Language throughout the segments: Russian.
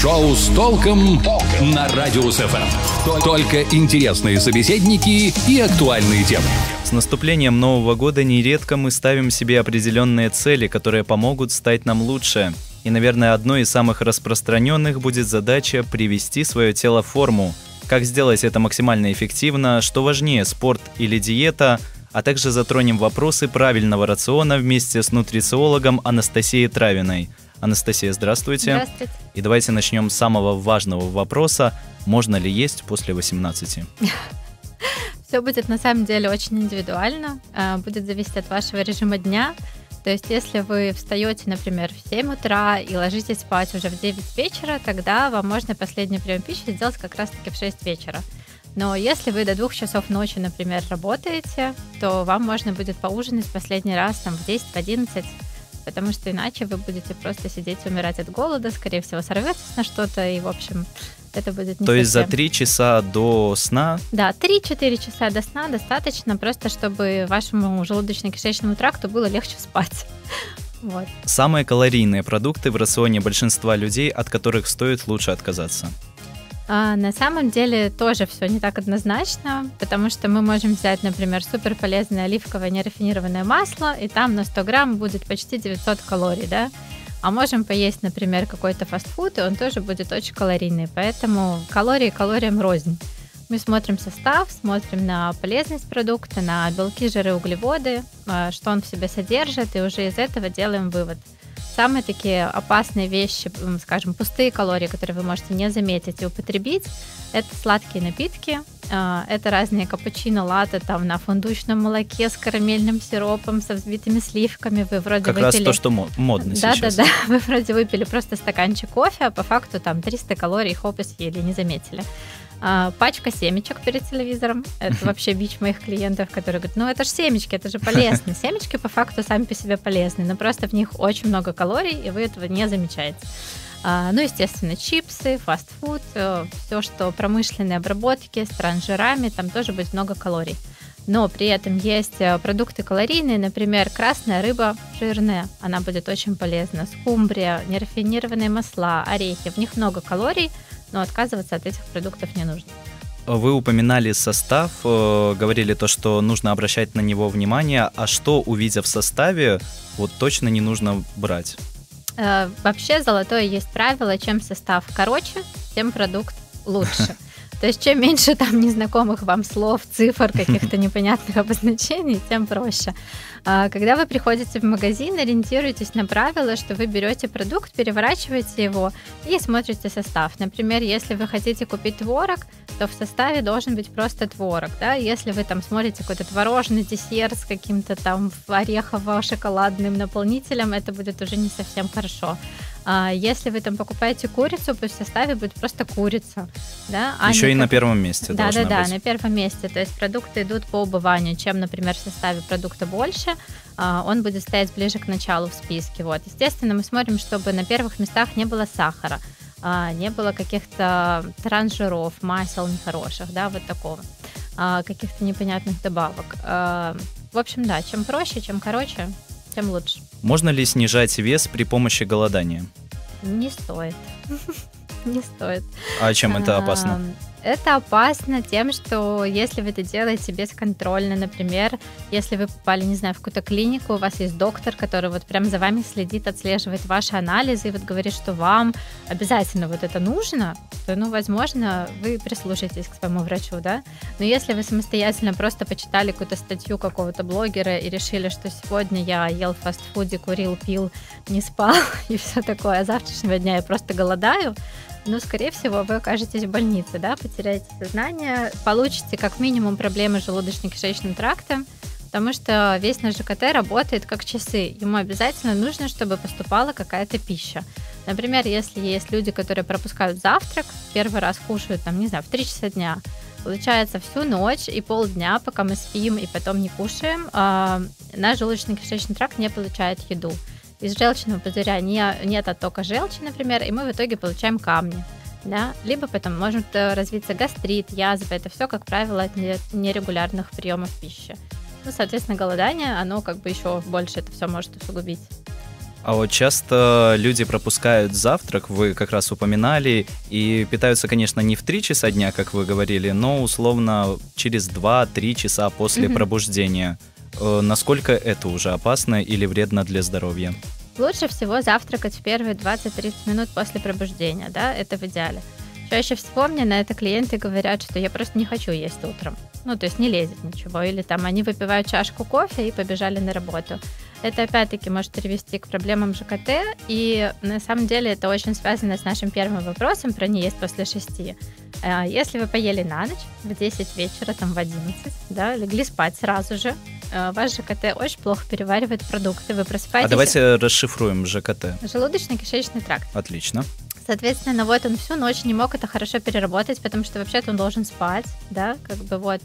Шоу с толком на Радиус ФМ. Только интересные собеседники и актуальные темы. С наступлением Нового года нередко мы ставим себе определенные цели, которые помогут стать нам лучше. И, наверное, одной из самых распространенных будет задача привести свое тело в форму. Как сделать это максимально эффективно, что важнее, спорт или диета, а также затронем вопросы правильного рациона вместе с нутрициологом Анастасией Травиной. Анастасия, здравствуйте. Здравствуйте. И давайте начнем с самого важного вопроса. Можно ли есть после 18? Все будет на самом деле очень индивидуально. Будет зависеть от вашего режима дня. То есть, если вы встаете, например, в 7 утра и ложитесь спать уже в 9 вечера, тогда вам можно последний прием пищи сделать как раз-таки в 6 вечера. Но если вы до 2 часов ночи, например, работаете, то вам можно будет поужинать последний раз там, в 10, в 11, потому что иначе вы будете просто сидеть и умирать от голода, скорее всего, сорветесь на что-то, и, в общем, это будет не То совсем... есть за 3 часа до сна? Да, 3-4 часа до сна достаточно, просто чтобы вашему желудочно-кишечному тракту было легче спать. Вот. Самые калорийные продукты в рационе большинства людей, от которых стоит лучше отказаться? На самом деле тоже все не так однозначно, потому что мы можем взять, например, суперполезное оливковое нерафинированное масло, и там на 100 грамм будет почти 900 калорий, да? А можем поесть, например, какой-то фастфуд, и он тоже будет очень калорийный, поэтому калории калориям рознь. Мы смотрим состав, смотрим на полезность продукта, на белки, жиры, углеводы, что он в себе содержит, и уже из этого делаем вывод. Самые такие опасные вещи, скажем, пустые калории, которые вы можете не заметить и употребить, это сладкие напитки, это разные капучино, латте там на фундучном молоке с карамельным сиропом, со взбитыми сливками. Вы вроде как выпили... раз то, что модно сейчас. Да, вы вроде выпили просто стаканчик кофе, а по факту там 300 калорий, хоп, и съели, не заметили. Пачка семечек перед телевизором. Это вообще бич моих клиентов, которые говорят, ну это же семечки, это же полезно. Семечки по факту сами по себе полезны, но просто в них очень много калорий, и вы этого не замечаете. Ну, естественно, чипсы, фастфуд, все, что промышленные обработки с трансжирами, там тоже будет много калорий. Но при этом есть продукты калорийные, например, красная рыба жирная, она будет очень полезна, скумбрия, нерафинированные масла, орехи, в них много калорий, но отказываться от этих продуктов не нужно. Вы упоминали состав, говорили то, что нужно обращать на него внимание, а что, увидев в составе, вот точно не нужно брать? Вообще золотое есть правило, чем состав короче, тем продукт лучше. То есть чем меньше там незнакомых вам слов, цифр, каких-то непонятных обозначений, тем проще. Когда вы приходите в магазин, ориентируйтесь на правило, что вы берете продукт, переворачиваете его и смотрите состав. Например, если вы хотите купить творог, то в составе должен быть просто творог. Да? Если вы там смотрите какой-то творожный десерт с каким-то там орехово-шоколадным наполнителем, это будет уже не совсем хорошо. Если вы там покупаете курицу, пусть в составе будет просто курица. Да? Еще и на первом месте должна быть. Да, на первом месте. То есть продукты идут по убыванию. Чем, например, в составе продукта больше, он будет стоять ближе к началу в списке. Вот. Естественно, мы смотрим, чтобы на первых местах не было сахара, не было каких-то трансжиров, масел нехороших, да, вот такого, каких-то непонятных добавок. В общем, да, чем проще, чем короче, тем лучше. Можно ли снижать вес при помощи голодания? Не стоит. Не стоит. А чем это опасно? Это опасно тем, что если вы это делаете бесконтрольно, например, если вы попали, не знаю, в какую-то клинику, у вас есть доктор, который вот прям за вами следит, отслеживает ваши анализы и вот говорит, что вам обязательно вот это нужно, то, ну, возможно, вы прислушаетесь к своему врачу, да. Но если вы самостоятельно просто почитали какую-то статью какого-то блогера и решили, что сегодня я ел в фастфуде, курил, пил, не спал и все такое, а завтрашнего дня я просто голодаю, но, скорее всего, вы окажетесь в больнице, да, потеряете сознание, получите как минимум проблемы с желудочно-кишечным трактом, потому что весь наш ЖКТ работает как часы. Ему обязательно нужно, чтобы поступала какая-то пища. Например, если есть люди, которые пропускают завтрак, первый раз кушают, там, не знаю, в 3 часа дня, получается, всю ночь и полдня, пока мы спим и потом не кушаем, наш желудочно-кишечный тракт не получает еду. Из желчного пузыря нет оттока желчи, например, и мы в итоге получаем камни. Да? Либо потом может развиться гастрит, язва. Это все, как правило, от нерегулярных приемов пищи. Ну, соответственно, голодание, оно как бы еще больше это все может усугубить. А вот часто люди пропускают завтрак, вы как раз упоминали, и питаются, конечно, не в 3 часа дня, как вы говорили, но условно через 2-3 часа после пробуждения. Насколько это уже опасно или вредно для здоровья? Лучше всего завтракать в первые 20-30 минут после пробуждения, да, это в идеале. Чаще всего мне на это клиенты говорят, что я просто не хочу есть утром. Ну, то есть не лезет ничего. Или там они выпивают чашку кофе и побежали на работу. Это опять-таки может привести к проблемам ЖКТ. И на самом деле это очень связано с нашим первым вопросом про не есть после 6. Если вы поели на ночь в 10 вечера, там в 11, да, легли спать сразу же, ваш ЖКТ очень плохо переваривает продукты. Вы просыпаетесь... А давайте расшифруем ЖКТ. Желудочно-кишечный тракт. Отлично. Соответственно, вот он всю ночь не мог это хорошо переработать, потому что вообще-то он должен спать, да, как бы вот.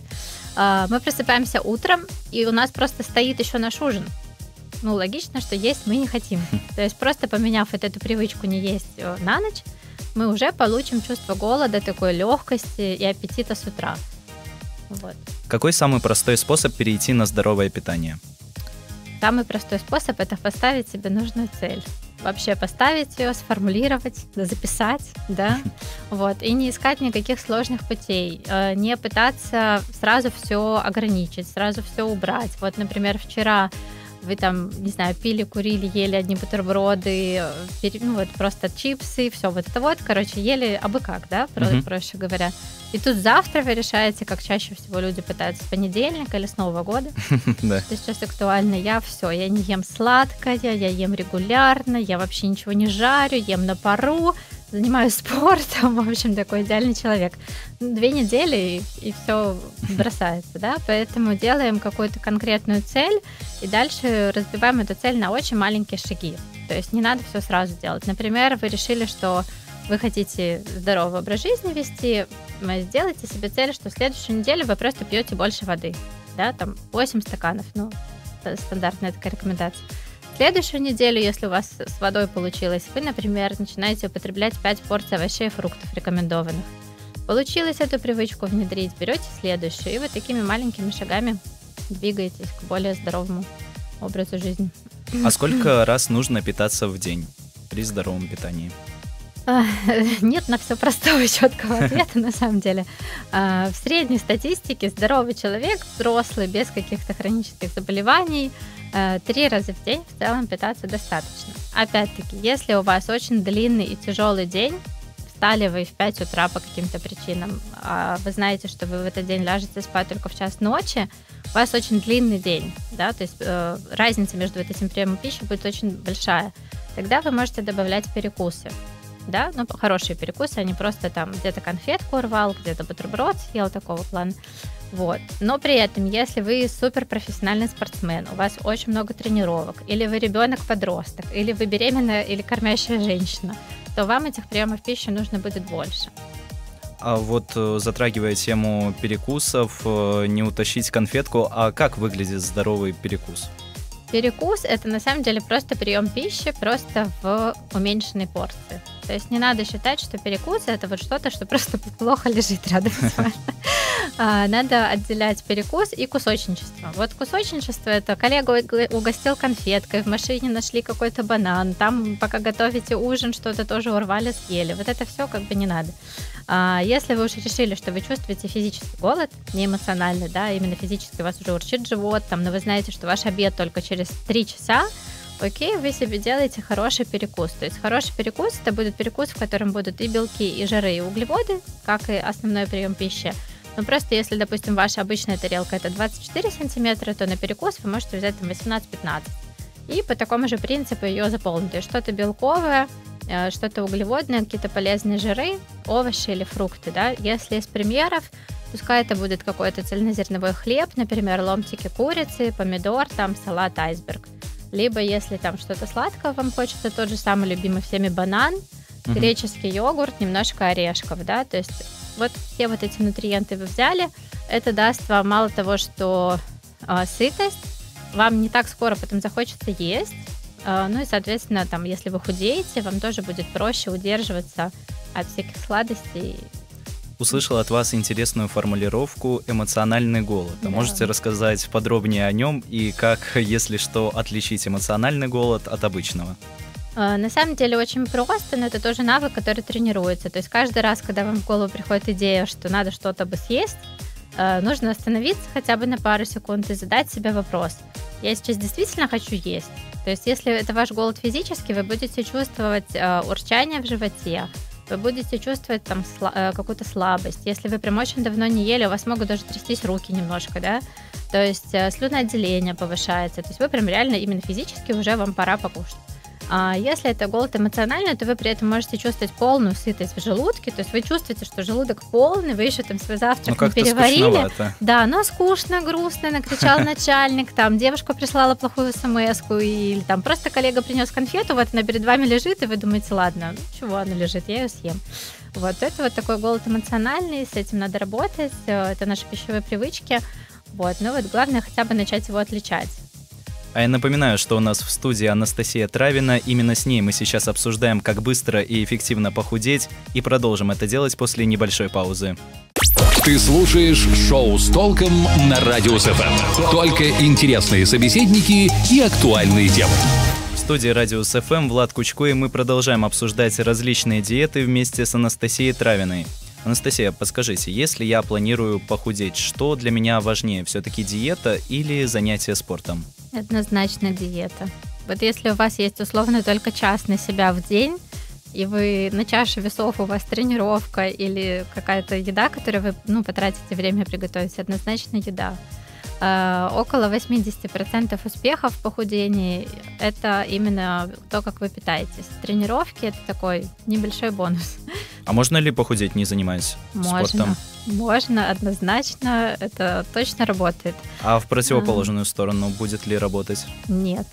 Мы просыпаемся утром, и у нас просто стоит еще наш ужин. Ну, логично, что есть мы не хотим. То есть просто поменяв вот эту привычку не есть на ночь, мы уже получим чувство голода, такой легкости и аппетита с утра. Вот. Какой самый простой способ перейти на здоровое питание? Самый простой способ – это поставить себе нужную цель. Вообще поставить ее, сформулировать, записать, да, вот, и не искать никаких сложных путей, не пытаться сразу все ограничить, сразу все убрать. Вот, например, вчера вы там, не знаю, пили, курили, ели одни бутерброды, ну вот просто чипсы, все вот это вот, короче, ели абы как, да, проще говоря. И тут завтра вы решаете, как чаще всего люди пытаются с понедельника или с Нового года. Да. Это сейчас актуально. Я не ем сладкое, я ем регулярно, я вообще ничего не жарю, ем на пару, занимаюсь спортом, в общем, такой идеальный человек. 2 недели и все бросается, да, поэтому делаем какую-то конкретную цель и дальше разбиваем эту цель на очень маленькие шаги. То есть не надо все сразу делать. Например, вы решили, что вы хотите здоровый образ жизни вести, сделайте себе цель, что в следующую неделю вы просто пьете больше воды, да, там 8 стаканов, ну, стандартная такая рекомендация. В следующую неделю, если у вас с водой получилось, вы, например, начинаете употреблять 5 порций овощей и фруктов рекомендованных. Получилось эту привычку внедрить, берете следующую, и вы такими маленькими шагами двигаетесь к более здоровому образу жизни. А сколько раз нужно питаться в день при здоровом питании? Нет на все простого и четкого ответа, на самом деле. В средней статистике здоровый человек, взрослый, без каких-то хронических заболеваний, 3 раза в день в целом питаться достаточно. Опять-таки, если у вас очень длинный и тяжелый день, встали вы в 5 утра по каким-то причинам, а вы знаете, что вы в этот день ляжете спать только в 1 ночи, у вас очень длинный день, да, то есть разница между вот этим приемом пищи будет очень большая. Тогда вы можете добавлять перекусы. Да, ну, хорошие перекусы, а не просто там где-то конфетку урвал, где-то бутерброд съел, такого плана. Вот. Но при этом, если вы суперпрофессиональный спортсмен, у вас очень много тренировок, или вы ребенок-подросток, или вы беременная или кормящая женщина, то вам этих приемов пищи нужно будет больше. А вот затрагивая тему перекусов, не утащить конфетку, а как выглядит здоровый перекус? Перекус – это на самом деле просто прием пищи, просто в уменьшенной порции. То есть не надо считать, что перекус – это вот что-то, что просто плохо лежит рядом с вами. Надо отделять перекус и кусочничество. Вот кусочничество – это коллега угостил конфеткой, в машине нашли какой-то банан, там, пока готовите ужин, что-то тоже урвали, съели. Вот это все как бы не надо. Если вы уже решили, что вы чувствуете физический голод, не эмоциональный, да, именно физически у вас уже урчит живот, там, но вы знаете, что ваш обед только через 3 часа, окей, вы себе делаете хороший перекус. То есть хороший перекус – это будет перекус, в котором будут и белки, и жиры, и углеводы, как и основной прием пищи. Но просто если, допустим, ваша обычная тарелка – это 24 сантиметра, то на перекус вы можете взять там 18-15. И по такому же принципу ее заполнить. То есть что-то белковое, что-то углеводное, какие-то полезные жиры, овощи или фрукты, да. Если из примеров, пускай это будет какой-то цельнозерновой хлеб, например, ломтики курицы, помидор, там салат айсберг. Либо если там что-то сладкое вам хочется, тот же самый любимый всеми банан, греческий йогурт, немножко орешков, да. То есть вот все вот эти нутриенты вы взяли, это даст вам мало того, что сытость, вам не так скоро потом захочется есть. Ну и, соответственно, там, если вы худеете, вам тоже будет проще удерживаться от всяких сладостей. услышал от вас интересную формулировку «эмоциональный голод». А можете рассказать подробнее о нем и как, если что, отличить эмоциональный голод от обычного? На самом деле очень просто, но это тоже навык, который тренируется. То есть каждый раз, когда вам в голову приходит идея, что надо что-то бы съесть, нужно остановиться хотя бы на пару секунд и задать себе вопрос. Я сейчас действительно хочу есть? То есть если это ваш голод физический, вы будете чувствовать урчание в животе, вы будете чувствовать там какую-то слабость. Если вы прям очень давно не ели, у вас могут даже трястись руки немножко, да? То есть слюноотделение повышается. То есть вы прям реально именно физически уже вам пора покушать. А если это голод эмоциональный, то вы при этом можете чувствовать полную сытость в желудке, то есть вы чувствуете, что желудок полный, вы еще там свой завтрак не переварили. Да, но скучно, грустно, накричал начальник, там девушка прислала плохую смс-ку, или там просто коллега принес конфету, вот она перед вами лежит, и вы думаете, ладно, чего она лежит, я ее съем. Вот это вот такой голод эмоциональный, с этим надо работать, это наши пищевые привычки, вот, ну вот главное хотя бы начать его отличать. А я напоминаю, что у нас в студии Анастасия Травина. Именно с ней мы сейчас обсуждаем, как быстро и эффективно похудеть, и продолжим это делать после небольшой паузы. Ты слушаешь шоу с толком на Радио СФМ. Только интересные собеседники и актуальные темы. В студии Радио СФМ Влад Кучко, и мы продолжаем обсуждать различные диеты вместе с Анастасией Травиной. Анастасия, подскажите, если я планирую похудеть, что для меня важнее, все-таки диета или занятие спортом? Однозначно диета. Вот если у вас есть условно только час на себя в день, и вы на чаше весов у вас тренировка или какая-то еда, которую вы потратите время приготовить, однозначно еда. Около 80% успеха в похудении – это именно то, как вы питаетесь. Тренировки – это такой небольшой бонус. А можно ли похудеть, не занимаясь спортом? Можно, однозначно, это точно работает. А в противоположную сторону будет ли работать? Нет.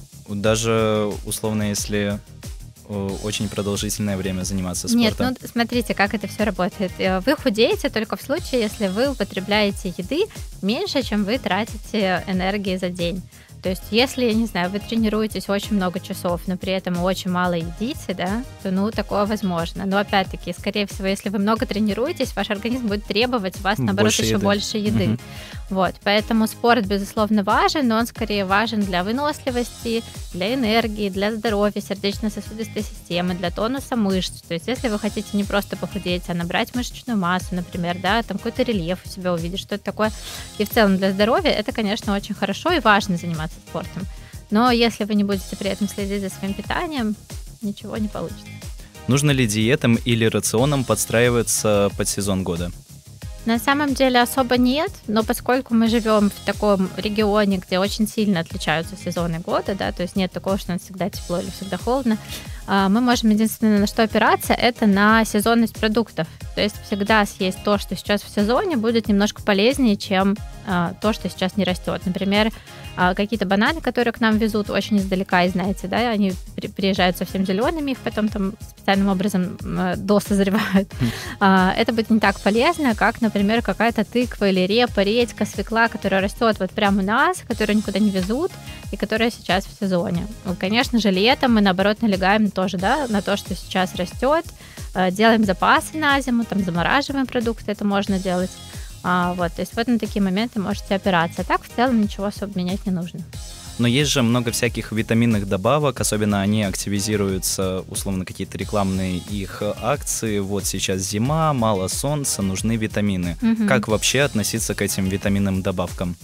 Даже условно, если очень продолжительное время заниматься спортом? Нет, смотрите, как это все работает. Вы худеете только в случае, если вы употребляете еды меньше, чем вы тратите энергии за день. То есть, если, не знаю, вы тренируетесь очень много часов, но при этом очень мало едите, да, то, такое возможно. Но, опять-таки, скорее всего, если вы много тренируетесь, ваш организм будет требовать у вас, наоборот, еще больше еды. Угу. Вот, поэтому спорт, безусловно, важен, но он скорее важен для выносливости, для энергии, для здоровья сердечно-сосудистой системы, для тонуса мышц. То есть, если вы хотите не просто похудеть, а набрать мышечную массу, например, да, там какой-то рельеф у себя увидеть, что-то такое, и в целом для здоровья, это, конечно, очень хорошо и важно заниматься спортом. Но если вы не будете при этом следить за своим питанием, ничего не получится. Нужно ли диетам или рационам подстраиваться под сезон года? На самом деле особо нет, но поскольку мы живем в таком регионе, где очень сильно отличаются сезоны года, да, то есть нет такого, что у нас всегда тепло или всегда холодно, мы можем единственное на что опираться, это на сезонность продуктов. То есть всегда съесть то, что сейчас в сезоне, будет немножко полезнее, чем то, что сейчас не растет. Например, какие-то бананы, которые к нам везут очень издалека, и знаете, да, они приезжают совсем зелеными, их потом там специальным образом досозревают. Это будет не так полезно, как, например, какая-то тыква или репа, редька, свекла, которая растет вот прямо у нас, которую никуда не везут, и которая сейчас в сезоне. Конечно же, летом мы, наоборот, налегаем тоже, да, на то, что сейчас растет, делаем запасы на зиму, там замораживаем продукты, это можно делать. То есть вот на такие моменты можете опираться. А так в целом ничего особо менять не нужно. Но есть же много всяких витаминных добавок, особенно они активизируются, условно, какие-то рекламные их акции. Вот сейчас зима, мало солнца, нужны витамины. Угу. Как вообще относиться к этим витаминным добавкам?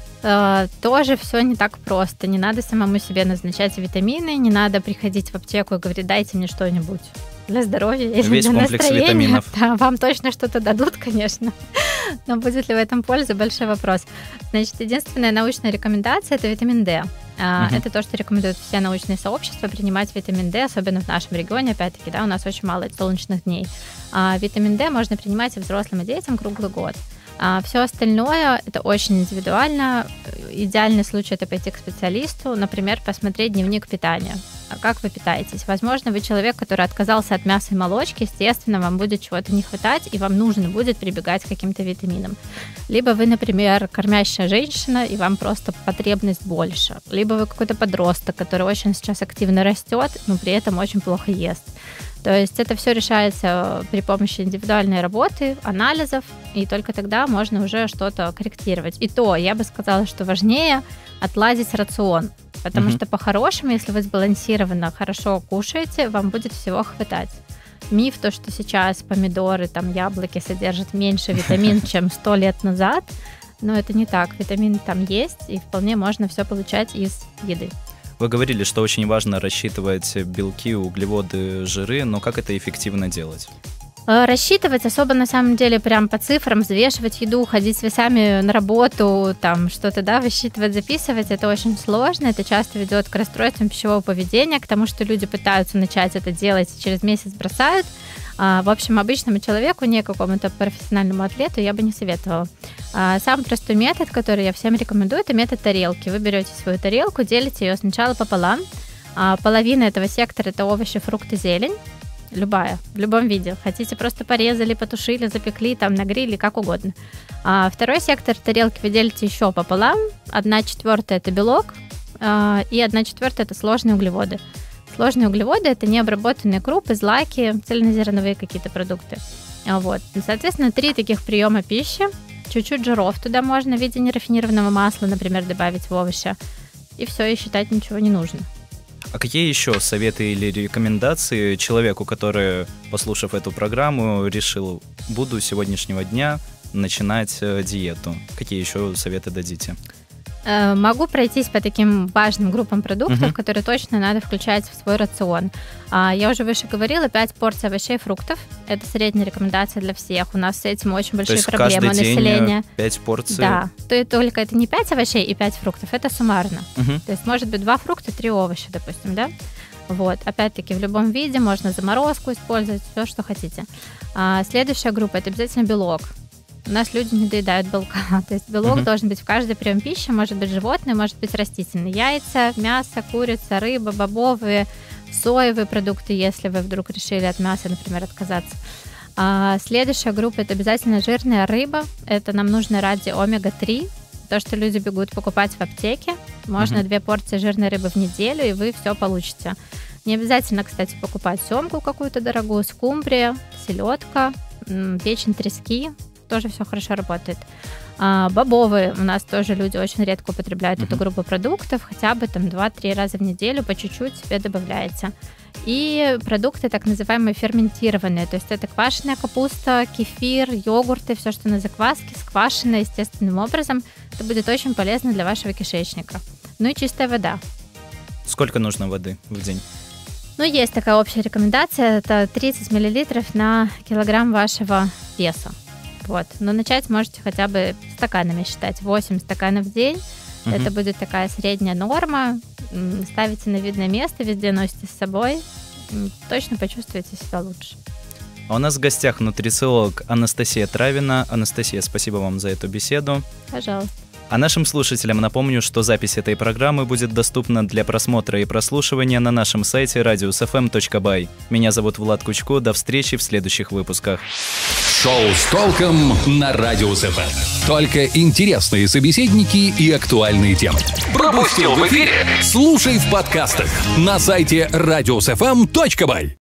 Тоже все не так просто. Не надо самому себе назначать витамины, не надо приходить в аптеку и говорить, дайте мне что-нибудь для здоровья или весь для комплекс настроения. Витаминов. Да, вам точно что-то дадут, конечно, но будет ли в этом польза, большой вопрос. Значит, единственная научная рекомендация – это витамин D. Это то, что рекомендуют все научные сообщества, принимать витамин D, особенно в нашем регионе, опять-таки, да, у нас очень мало солнечных дней. Витамин D можно принимать и взрослым, и детям круглый год. Все остальное это очень индивидуально. Идеальный случай это пойти к специалисту, например, посмотреть дневник питания. Как вы питаетесь? Возможно, вы человек, который отказался от мяса и молочки, естественно, вам будет чего-то не хватать, и вам нужно будет прибегать к каким-то витаминам. Либо вы, например, кормящая женщина, и вам просто потребность больше. Либо вы какой-то подросток, который очень сейчас активно растет, но при этом очень плохо ест. То есть это все решается при помощи индивидуальной работы, анализов, и только тогда можно уже что-то корректировать. И то, я бы сказала, что важнее отладить рацион, потому что по-хорошему, если вы сбалансированно хорошо кушаете, вам будет всего хватать. Миф, то, что сейчас помидоры, там, яблоки содержат меньше витамин, чем 100 лет назад, но это не так. Витамины там есть, и вполне можно все получать из еды. Вы говорили, что очень важно рассчитывать белки, углеводы, жиры, но как это эффективно делать? Рассчитывать особо на самом деле прям по цифрам, взвешивать еду, ходить с весами на работу, там что-то, да, высчитывать, записывать, это очень сложно, это часто ведет к расстройствам пищевого поведения, к тому, что люди пытаются начать это делать и через месяц бросают. В общем, обычному человеку, не какому-то профессиональному атлету, я бы не советовала. Самый простой метод, который я всем рекомендую, это метод тарелки. Вы берете свою тарелку, делите ее сначала пополам. Половина этого сектора – это овощи, фрукты, зелень. Любая, в любом виде. Хотите, просто порезали, потушили, запекли, там, на гриле, как угодно. Второй сектор тарелки вы делите еще пополам. 1/4 – это белок, и 1/4 – это сложные углеводы. Сложные углеводы – это необработанные крупы, злаки, цельнозерновые какие-то продукты. Вот. Соответственно, 3 таких приема пищи. Чуть-чуть жиров туда можно в виде нерафинированного масла, например, добавить в овощи. И все, и считать ничего не нужно. А какие еще советы или рекомендации человеку, который, послушав эту программу, решил, буду с сегодняшнего дня начинать диету? Какие еще советы дадите? Могу пройтись по таким важным группам продуктов, которые точно надо включать в свой рацион. Я уже выше говорила, 5 порций овощей и фруктов. Это средняя рекомендация для всех. У нас с этим очень большие проблемы у населения. 5 порций? Да. Только это не 5 овощей и 5 фруктов, это суммарно. То есть может быть 2 фрукта, 3 овоща, допустим, да? Вот. Опять-таки в любом виде можно заморозку использовать, все, что хотите. Следующая группа – это обязательно белок. У нас люди не доедают белка. То есть белок должен быть в каждый прием пищи. Может быть животный, может быть растительный. Яйца, мясо, курица, рыба, бобовые, соевые продукты, если вы вдруг решили от мяса, например, отказаться. Следующая группа – это обязательно жирная рыба. Это нам нужно ради омега-3. То, что люди бегут покупать в аптеке. Можно 2 порции жирной рыбы в неделю, и вы все получите. Не обязательно, кстати, покупать семгу какую-то дорогую, скумбрия, селедка, печень трески. Тоже все хорошо работает. Бобовые у нас тоже люди очень редко употребляют эту группу продуктов, хотя бы там 2-3 раза в неделю по чуть-чуть себе добавляете. И продукты так называемые ферментированные, то есть это квашеная капуста, кефир, йогурты, все, что на закваске, сквашено естественным образом. Это будет очень полезно для вашего кишечника. Ну и чистая вода. Сколько нужно воды в день? Ну, есть такая общая рекомендация, это 30 мл на килограмм вашего веса. Вот. Но начать можете хотя бы стаканами считать. 8 стаканов в день. Это будет такая средняя норма. Ставите на видное место, везде носите с собой. Точно почувствуете себя лучше. А у нас в гостях нутрициолог Анастасия Травина. Анастасия, спасибо вам за эту беседу. Пожалуйста. А нашим слушателям напомню, что запись этой программы будет доступна для просмотра и прослушивания на нашем сайте radiusfm.by. Меня зовут Влад Кучко. До встречи в следующих выпусках. Шоу с толком на Радиус ФМ. Только интересные собеседники и актуальные темы. Пропустил в эфире? Слушай в подкастах на сайте radiusfm.by.